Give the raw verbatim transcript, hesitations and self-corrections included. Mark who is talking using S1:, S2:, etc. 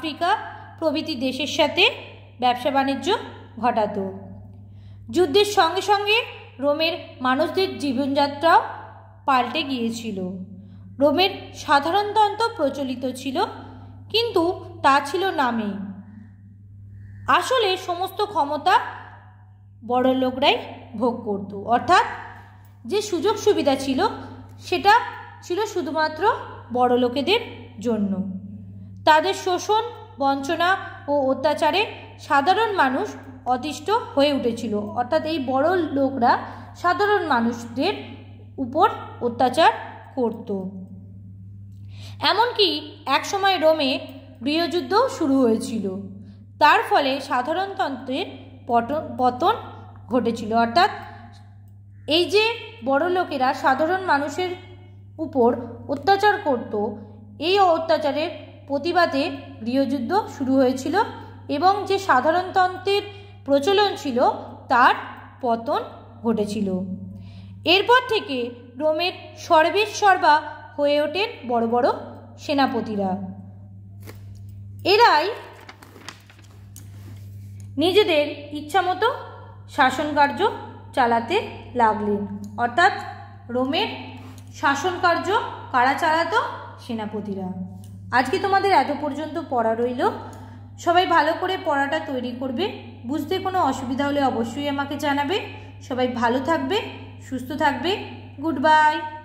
S1: Africa প্রভৃতি দেশের সাথে ব্যবসা বাণিজ্য ঘটাত। যুদ্ধের সঙ্গে সঙ্গে রোমের মানুষদের জীবনযাত্রাও পাল্টে গিয়েছিল। রোমের সাধারণতন্ত্র প্রচলিত ছিল, কিন্তু তা ছিল নামে। আসলে সমস্ত ক্ষমতা বড় লোকরাই ভোগ করত, অর্থাৎ যে সুযোগ সুবিধা ছিল সেটা ছিল শুধুমাত্র বড় লোকেদের জন্য। তাদের শোষণ, বঞ্চনা ও অত্যাচারে সাধারণ মানুষ অতিষ্ঠ হয়ে উঠেছিল, অর্থাৎ এই বড় লোকরা সাধারণ মানুষদের উপর অত্যাচার করত। এমনকি একসময় রোমে গৃহযুদ্ধও শুরু হয়েছিল। তার ফলে সাধারণতন্ত্রের পতন ঘটেছিল, অর্থাৎ এই যে বড় লোকেরা সাধারণ মানুষের উপর অত্যাচার করত, এই অত্যাচারের প্রতিবাদে গৃহযুদ্ধ শুরু হয়েছিল এবং যে সাধারণতন্ত্রের প্রচলন ছিল তার পতন ঘটেছিল। এরপর থেকে রোমের সর্বেসর্বা হয়ে ওঠেন বড় বড় সেনাপতিরা। এরাই নিজেদের ইচ্ছামতো শাসনকার্য চালাতে লাগলেন, অর্থাৎ রোমের শাসনকার্য কারা চালাতো? সেনাপতিরা। আজকে তোমাদের এত পর্যন্ত পড়া রইল। সবাই ভালো করে পড়াটা তৈরি করবে। বুঝতে কোনো অসুবিধা হলে অবশ্যই আমাকে জানাবে। সবাই ভালো থাকবে, সুস্থ থাকবে। Good by.